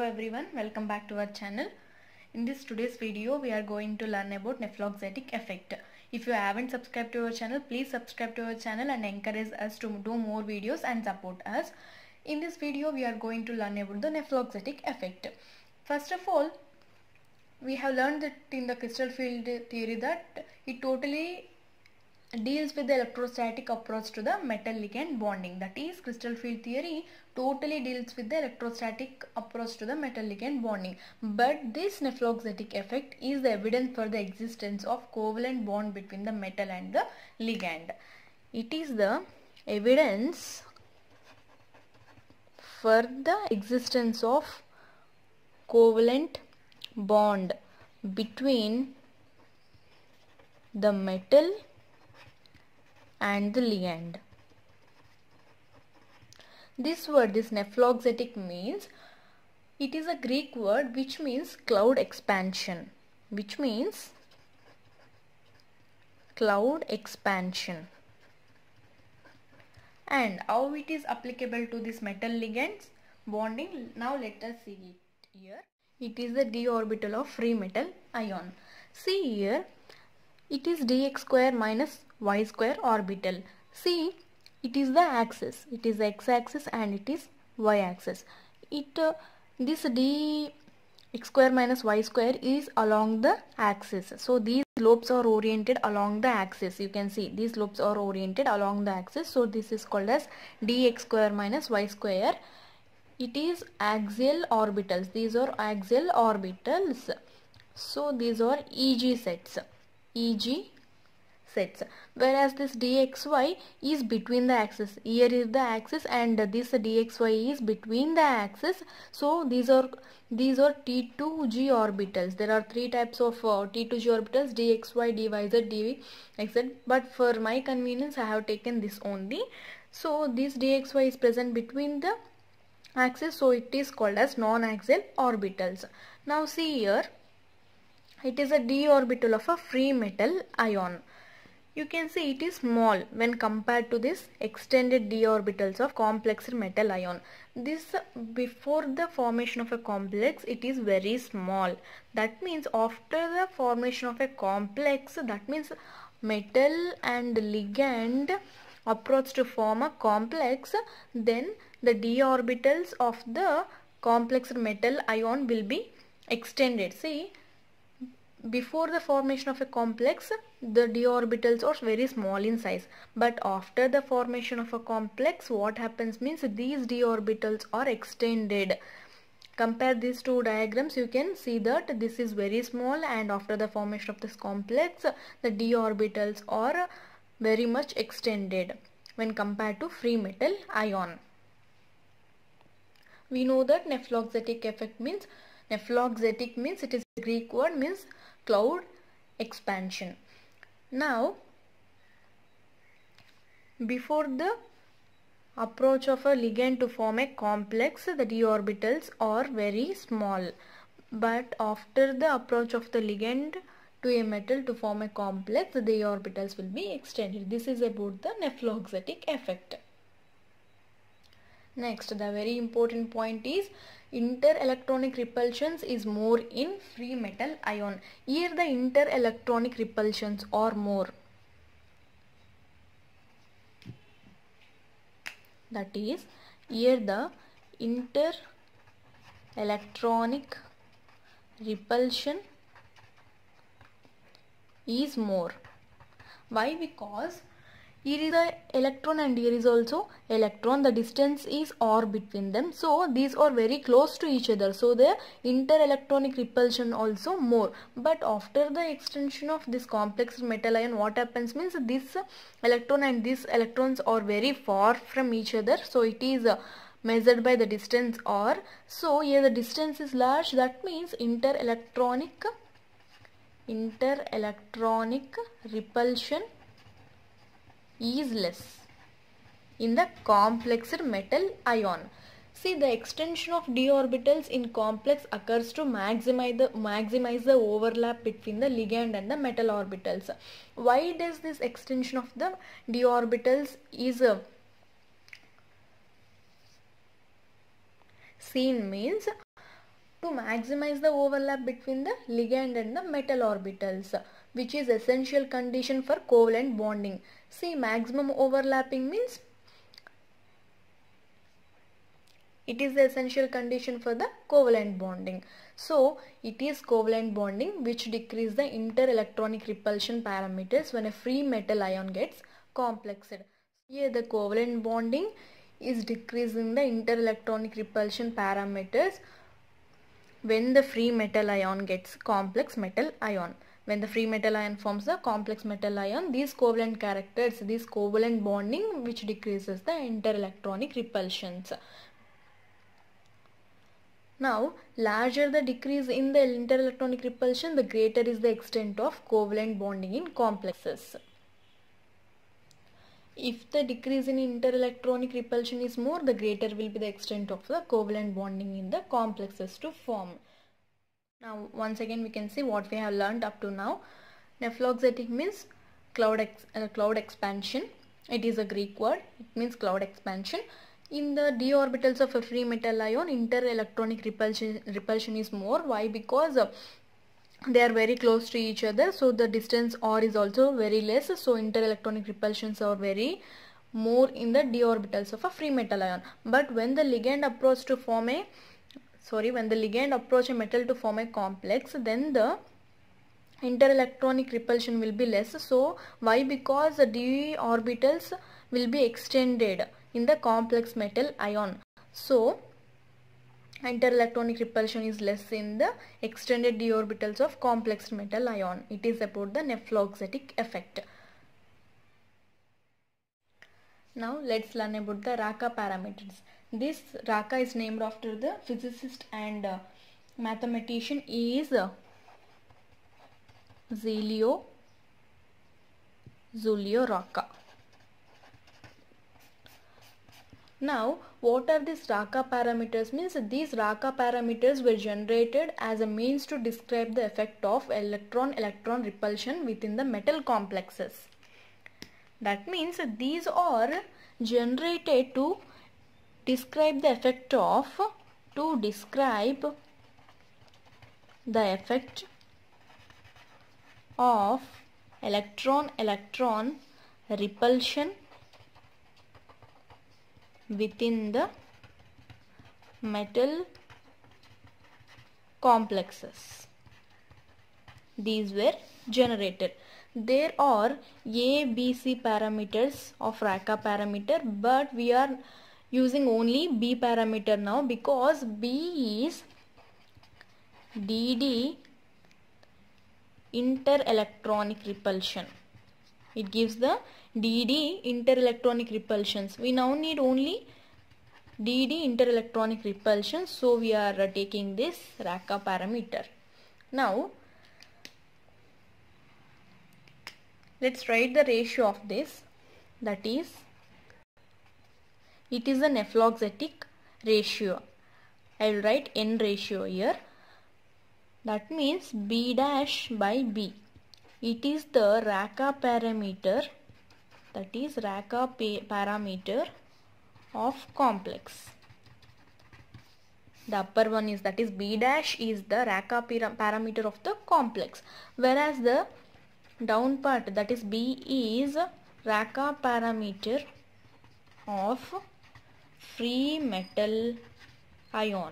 everyone, welcome back to our channel. In this today's video we are going to learn about nephloxetic effect. If you haven't subscribed to our channel, please subscribe to our channel and encourage us to do more videos and support us. In this video we are going to learn about the nephloxetic effect. First of all, we have learned that in the crystal field theory that it totally deals with the electrostatic approach to the metal ligand bonding. That is, crystal field theory totally deals with the electrostatic approach to the metal ligand bonding. But this nephloxetic effect is the evidence for the existence of covalent bond between the metal and the ligand. It is the evidence for the existence of covalent bond between the metal and the ligand. This word, this nephloxetic, means it is a Greek word which means cloud expansion. And how it is applicable to this metal ligands bonding? Now let us see it here. It is the d orbital of free metal ion. See here, it is dx square minus y square orbital. See, it is the axis. It is x-axis and it is y-axis. This dx square minus y square is along the axis. So these lobes are oriented along the axis. You can see these lobes are oriented along the axis. So this is called as dx square minus y square. It is axial orbitals. These are axial orbitals. So these are EG sets. Whereas this dxy is between the axis. Here is the axis and this dxy is between the axis. So these are T2g orbitals. There are three types of T2g orbitals: dxy, dyz, dxz. But for my convenience, I have taken this only. So this dxy is present between the axis. So it is called as non-axial orbitals. Now see here, it is a d orbital of a free metal ion. You can see it is small when compared to this extended d orbitals of complex metal ion. This, before the formation of a complex, it is very small. That means after the formation of a complex, that means metal and ligand approach to form a complex, then the d orbitals of the complex metal ion will be extended. See, before the formation of a complex, the d orbitals are very small in size, but after the formation of a complex, what happens means these d orbitals are extended. Compare these two diagrams, you can see that this is very small, and after the formation of this complex, the d orbitals are very much extended when compared to free metal ion. We know that nephloxetic effect means, nephloxetic means, it is a Greek word, means cloud expansion. Now, before the approach of a ligand to form a complex, the d orbitals are very small. But after the approach of the ligand to a metal to form a complex, the d orbitals will be extended. This is about the nephloxetic effect. Next, the very important point is interelectronic repulsions is more in free metal ion. Here the interelectronic repulsions are more. That is, here the interelectronic repulsion is more. Why? Because here is the electron and here is also electron. The distance is r between them. So these are very close to each other. So the interelectronic repulsion also more. But after the extension of this complex metal ion, what happens means this electron and these electrons are very far from each other. So it is measured by the distance r. So here the distance is large. That means interelectronic repulsion is less in the complex metal ion. See, the extension of d orbitals in complex occurs to maximize the overlap between the ligand and the metal orbitals. Why does this extension of the d orbitals is seen means to maximize the overlap between the ligand and the metal orbitals, which is essential condition for covalent bonding. See, maximum overlapping means it is the essential condition for the covalent bonding. So, it is covalent bonding which decrease the interelectronic repulsion parameters when a free metal ion gets complexed. Here the covalent bonding is decreasing the interelectronic repulsion parameters when the free metal ion gets complex metal ion. When the free metal ion forms the complex metal ion, these covalent characters, this covalent bonding which decreases the interelectronic repulsions. Now, larger the decrease in the interelectronic repulsion, the greater is the extent of covalent bonding in complexes. If the decrease in interelectronic repulsion is more, the greater will be the extent of the covalent bonding in the complexes to form. Now, once again we can see what we have learned up to now. Nephloxetic means cloud expansion. It is a Greek word. It means cloud expansion. In the d orbitals of a free metal ion, interelectronic repulsion is more. Why? Because they are very close to each other, so the distance r is also very less, so interelectronic repulsions are very more in the d orbitals of a free metal ion. But when the ligand approach a metal to form a complex, then the interelectronic repulsion will be less. So why? Because the d orbitals will be extended in the complex metal ion, so interelectronic repulsion is less in the extended d orbitals of complex metal ion. It is about the Nephloxetic effect. Now let's learn about the Racah parameters. This Racah is named after the physicist and mathematician is Giulio Racah. Now, what are these Racah parameters? Means these Racah parameters were generated as a means to describe the effect of electron-electron repulsion within the metal complexes. That means these are generated to describe the effect of electron-electron repulsion within the metal complexes. These were generated. There are A, B, C parameters of Racah parameter, but we are using only B parameter now because B is DD interelectronic repulsion. It gives the DD interelectronic repulsions. We now need only DD interelectronic repulsion, so we are taking this Racah parameter. Now let's write the ratio of this. That is, it is a Nephloxetic ratio. I will write N ratio here. That means B dash by B. It is the Racah parameter, that is Racah parameter of complex. The upper one is, that is B dash, is the Racah parameter of the complex, whereas the down part, that is B, is Racah parameter of free metal ion.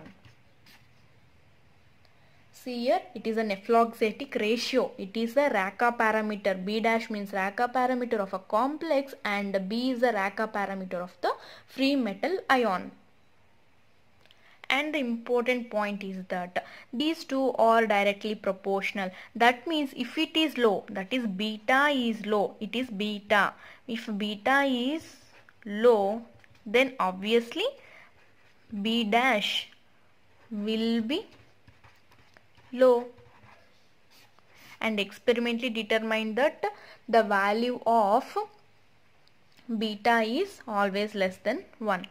See here, it is a Nephloxetic ratio. It is a Racah parameter. B dash means Racah parameter of a complex and B is the Racah parameter of the free metal ion. And the important point is that these two are directly proportional. That means if it is low, that is beta is low, it is beta. If beta is low, then obviously B dash will be low, and experimentally determine that the value of beta is always less than 1.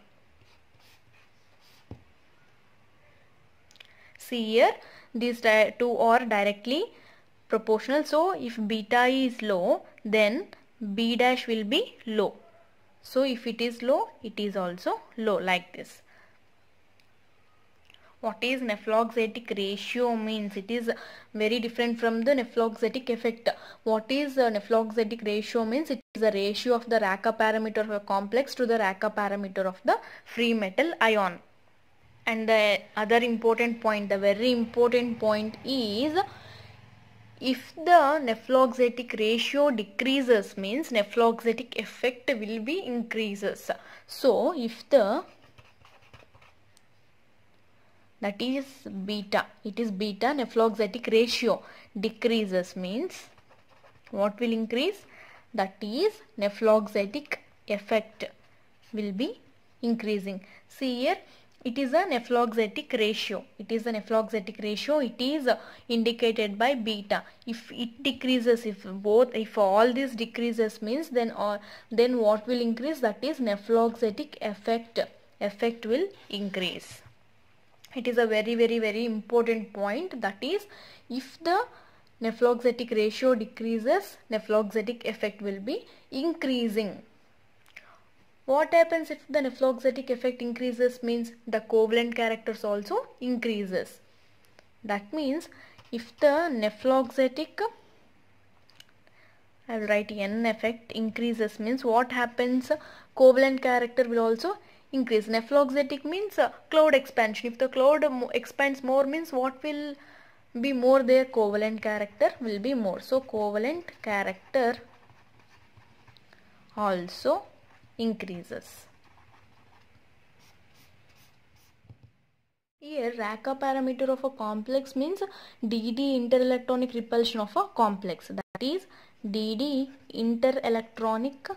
See here, these two are directly proportional, so if beta is low, then B dash will be low. So if it is low, it is also low, like this. What is nephloxetic ratio means? It is very different from the nephloxetic effect. What is nephloxetic ratio means? It is the ratio of the Racah parameter of a complex to the Racah parameter of the free metal ion. And the other important point, the very important point is, if the nephloxetic ratio decreases means nephloxetic effect will be increases. So if the, that is beta, it is beta nephloxetic ratio decreases means what will increase? That is nephloxetic effect will be increasing. See here, it is a nephloxetic ratio. It is a nephloxetic ratio. It is indicated by beta. If it decreases, if all this decreases means then what will increase? That is nephloxetic effect will increase. It is a very important point. That is, if the nephloxetic ratio decreases, nephloxetic effect will be increasing. What happens if the nephloxetic effect increases means the covalent characters also increases. That means if the nephloxetic, I will write N effect, increases means what happens? Covalent character will also increase. Nephloxetic means cloud expansion. If the cloud expands more means what will be more there? Covalent character will be more. So covalent character also increases. Here Racah parameter of a complex means DD interelectronic repulsion of a complex. That is DD interelectronic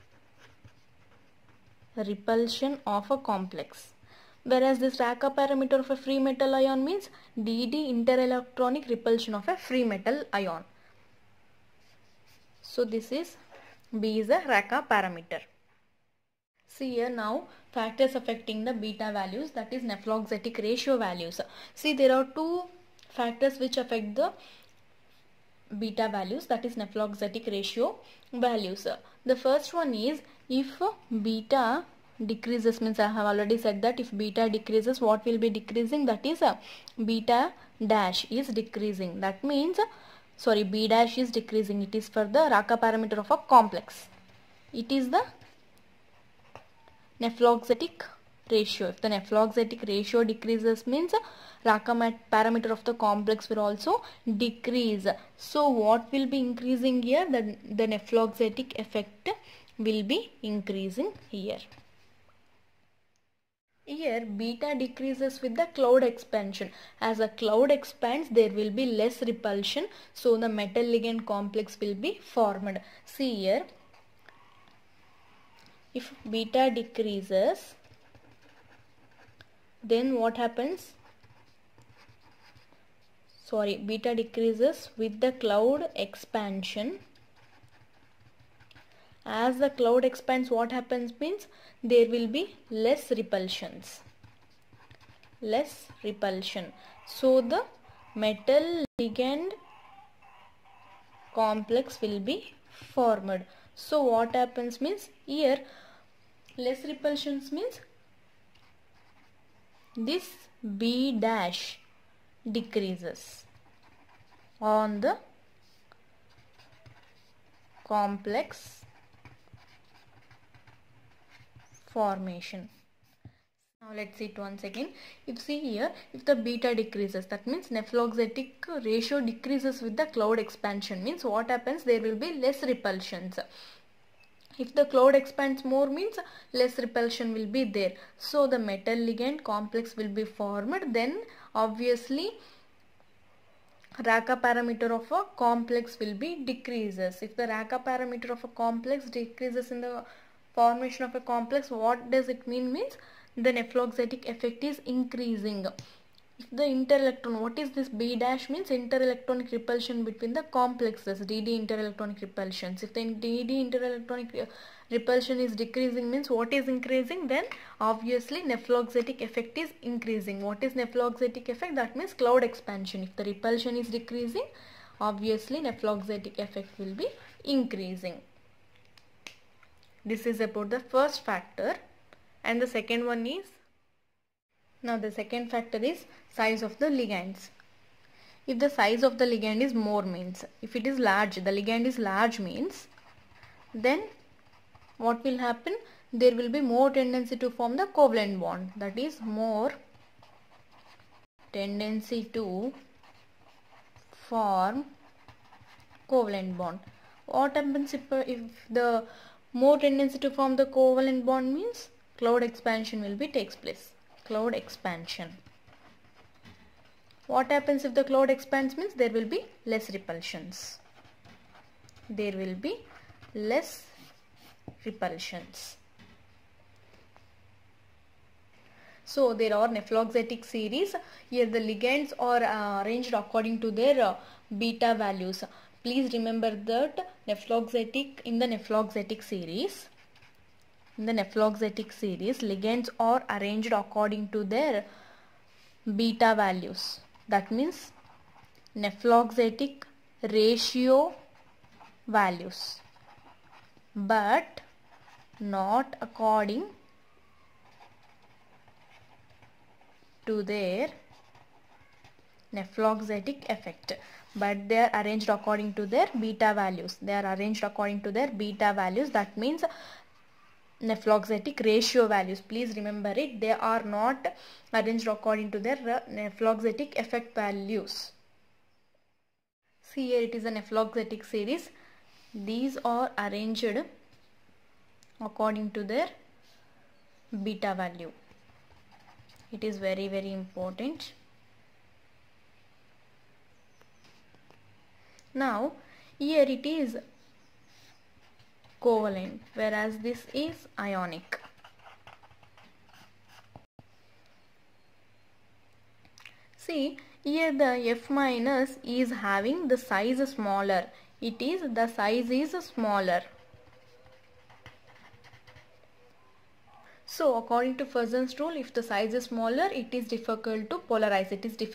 repulsion of a complex. Whereas this Racah parameter of a free metal ion means DD interelectronic repulsion of a free metal ion. So this is B is a Racah parameter. See here now factors affecting the beta values, that is nephloxetic ratio values. See, there are two factors which affect the beta values, that is nephloxetic ratio values. The first one is if beta decreases means I have already said that if beta decreases, what will be decreasing? That is beta dash is decreasing. That means B dash is decreasing. It is for the Racah parameter of a complex. It is the nephloxetic ratio. If the nephloxetic ratio decreases means Racah parameter of the complex will also decrease. So what will be increasing here? The nephloxetic effect will be increasing here. Here beta decreases with the cloud expansion. As a cloud expands, there will be less repulsion. So the metal ligand complex will be formed. See here, if beta decreases, then what happens? Beta decreases with the cloud expansion. As the cloud expands, what happens means there will be less repulsions. Less repulsion. So the metal ligand complex will be formed. So what happens means here less repulsions means this B dash decreases on the complex formation. Now let's see it once again. If see here, if the beta decreases, that means nephloxetic ratio decreases with the cloud expansion, means what happens? There will be less repulsions. If the cloud expands more means less repulsion will be there. So the metal ligand complex will be formed. Then obviously Racah parameter of a complex will be decreases. If the Racah parameter of a complex decreases in the formation of a complex, what does it mean? Means the nephloxetic effect is increasing. If the interelectron, what is this B dash? Means interelectronic repulsion between the complexes, DD interelectronic repulsions. If the DD interelectronic repulsion is decreasing means what is increasing? Then obviously nephloxetic effect is increasing. What is nephloxetic effect? That means cloud expansion. If the repulsion is decreasing, obviously nephloxetic effect will be increasing. This is about the first factor. And the second one is Now the second factor is size of the ligands. If the size of the ligand is more means, if it is large, the ligand is large means, then what will happen? There will be more tendency to form the covalent bond, that is more tendency to form covalent bond. What happens if the more tendency to form the covalent bond means? Cloud expansion will be takes place. Cloud expansion. What happens if the cloud expands means? There will be less repulsions. There will be less repulsions. So there are nephloxetic series. Here the ligands are arranged according to their beta values. Please remember that in the nephloxetic series, ligands are arranged according to their beta values. That means nephloxetic ratio values, but not according to their nephloxetic effect, but they are arranged according to their beta values. That means nephloxetic ratio values. Please remember it. They are not arranged according to their nephloxetic effect values. See here, it is a nephloxetic series. These are arranged according to their beta value. It is very, very important. Now here it is covalent, whereas this is ionic. See here the F minus is having the size smaller. The size is smaller. So according to Fusson's rule, if the size is smaller, it is difficult to polarize.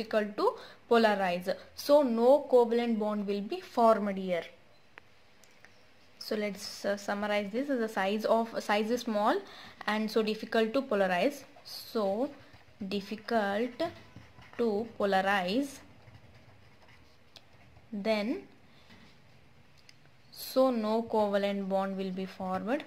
So no covalent bond will be formed here. So let's summarize this. The size is small and so difficult to polarize. So difficult to polarize. Then so no covalent bond will be formed.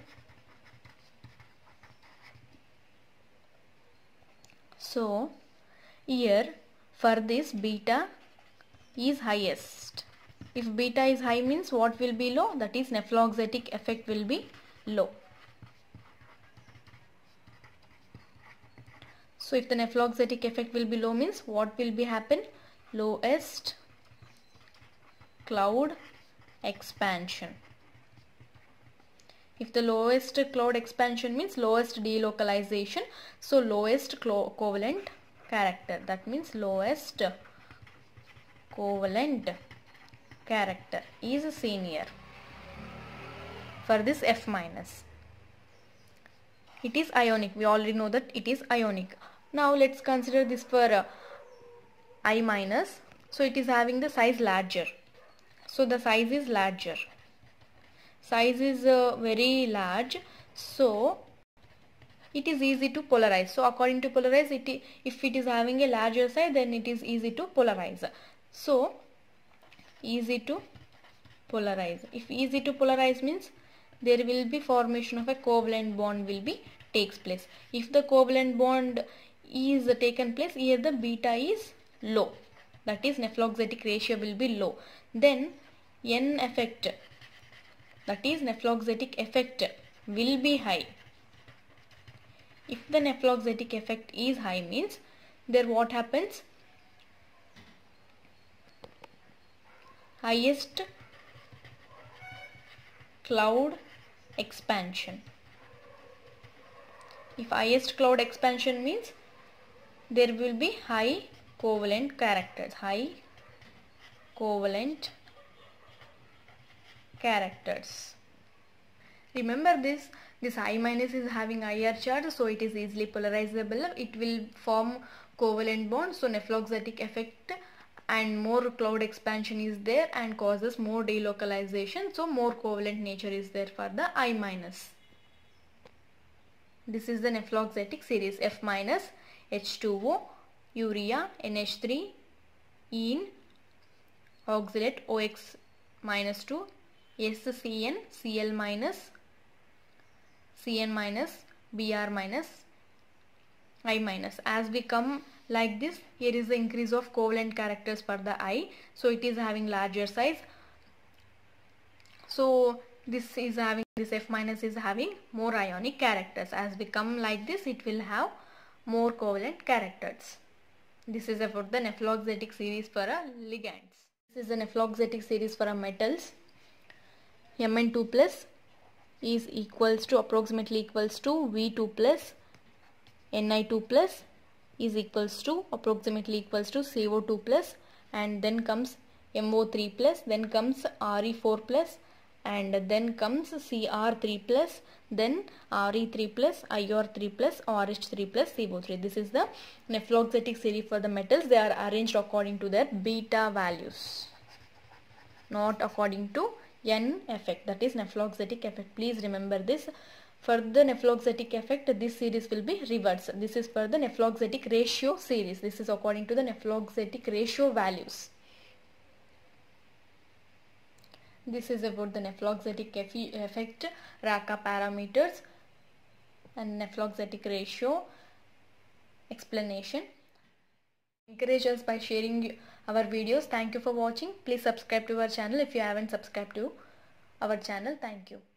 So here for this beta is highest. If beta is high means what will be low? That is nephloxetic effect will be low. So if the nephloxetic effect will be low means what will be happen? Lowest cloud expansion. If the lowest cloud expansion means lowest delocalization, so lowest covalent character. That means lowest covalent character is seen here for this F minus. It is ionic. We already know that it is ionic. Now let's consider this for I minus. So it is having the size larger. So the size is larger. Size is very large, so it is easy to polarize. So according to polarize, if it is having a larger size, then it is easy to polarize. So easy to polarize. If easy to polarize means there will be formation of a covalent bond takes place. If the covalent bond is taken place, here the beta is low. That is nephloxetic ratio will be low. Then N effect, that is nephloxetic effect will be high. If the nephloxetic effect is high means there what happens? Highest cloud expansion. If highest cloud expansion means there will be high covalent characters. High covalent characters. Remember this I minus is having higher charge, so it is easily polarizable. It will form covalent bond, so nephloxetic effect and more cloud expansion is there and causes more delocalization, so more covalent nature is there for the I minus. This is the nephloxetic series F minus. H2O, urea, NH3, ene, oxalate OX minus 2, SCN, Cl minus, Cn minus, Br minus, I minus. As we come like this, here is the increase of covalent characters for the I. So it is having larger size. So this is having, this F minus is having more ionic characters. As we come like this, it will have more covalent characters. This is about the nephloxetic series for ligands. This is the nephloxetic series for metals. Mn2 plus is equals to, approximately equals to V2 plus, Ni2 plus is equals to, approximately equals to CO2 plus, and then comes MO3 plus, then comes Re4 plus, and then comes Cr3 plus, then Re3 plus, IR3 plus, RH3 plus, CO3. This is the nephloxetic series for the metals. They are arranged according to their beta values, not according to N effect, that is nephloxetic effect. Please remember this. For the nephloxetic effect, this series will be reversed. This is for the nephloxetic ratio series. This is according to the nephloxetic ratio values. This is about the nephloxetic effect, Racah parameters, and nephloxetic ratio explanation. Encourage us by sharing our videos. Thank you for watching. Please subscribe to our channel if you haven't subscribed to our channel. Thank you.